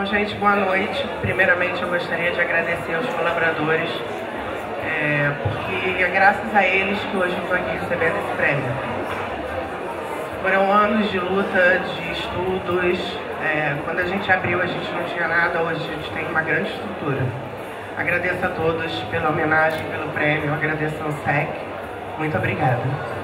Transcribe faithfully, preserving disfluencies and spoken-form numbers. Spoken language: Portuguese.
gente, boa noite. Primeiramente, eu gostaria de agradecer aos colaboradores, é, porque é graças a eles que hoje eu estou aqui recebendo esse prêmio. Foram anos de luta, de estudos. É, quando a gente abriu, a gente não tinha nada, hoje a gente tem uma grande estrutura. Agradeço a todos pela homenagem, pelo prêmio, agradeço ao S E C. Muito obrigada.